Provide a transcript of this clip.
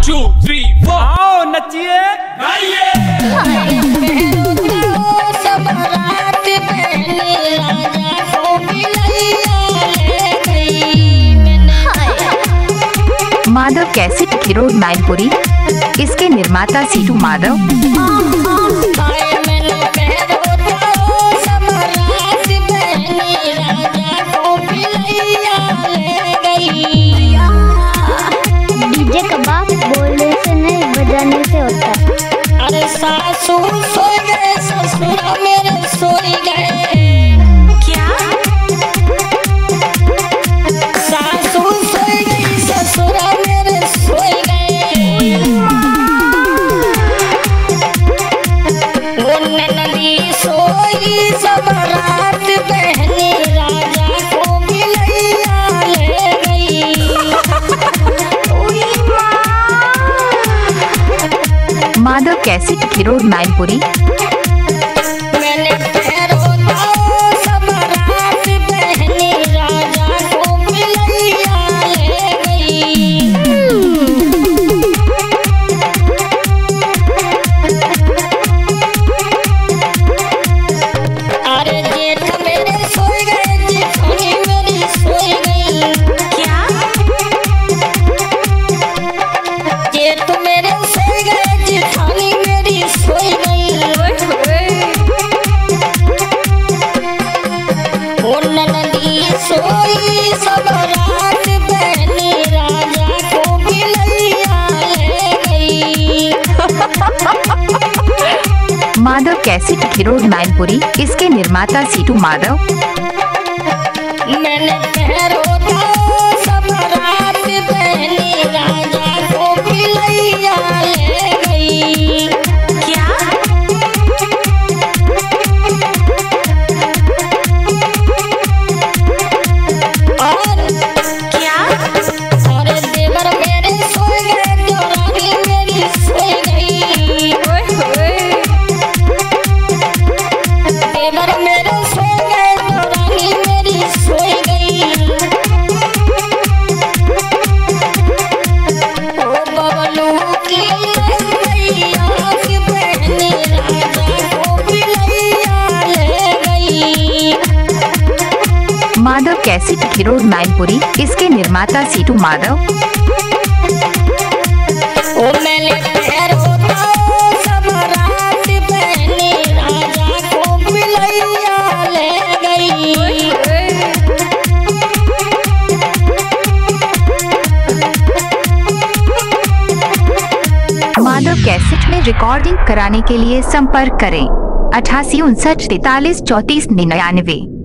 2 3 4 आओ नचिए गाइए। सब रात पहले राजा को मिलैया ले गई। माधव कैसेट हीरो मैनपुरी, इसके निर्माता सीटू माधव। डीजे का बाप बोलने से नहीं बजाने से होता है। अरे सासू सो गए ससुर मेरे सोई गए। क्या? सासू सो गई ससुर मेरे सोई गए। वो ननदी सोई सब रात बहनी राजा को मिलैया ले गई। माधव कैसेट हीरो मैनपुरी, मैंने पैरों सब रात बहनी राजा को मिलैया ले गई। अरे जेठ मेरे सोई गए जेठानी मेरी सोई गई। क्या? जेठ मेरे सोई गए जेठानी मेरी सोई गई। ओ ननदी सोई सब रात बहनी राजा को मिलैया ले गई। माधव कैसेट हीरो मैनपुरी, इसके निर्माता सीटू माधव। मैंने पैरों सब रात बहनी राजा को मिलैया ले गई। क्या? और क्या? अरे देवर मेरे सोई गए देवरानी मेरी सोई गई। देवर मेरे सोई गए देवरानी मेरी सोई गई। ओ बबलू की मैया की बहनी राजा को मिलैया ले गई। माधव कैसेट हीरो मैनपुरी, इसके निर्माता सीटू माधव। ओ मैंने पैरों सब रात बहनी राजा को मिलैया ले गई। माधव कैसेट में रिकॉर्डिंग कराने के लिए संपर्क करें 88 59 43 34 99।